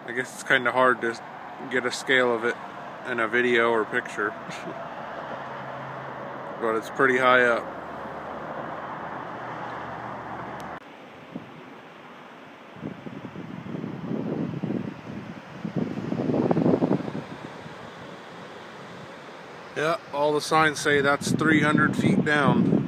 I guess it's kind of hard to get a scale of it in a video or picture. But it's pretty high up. Yeah, all the signs say that's 300 feet down.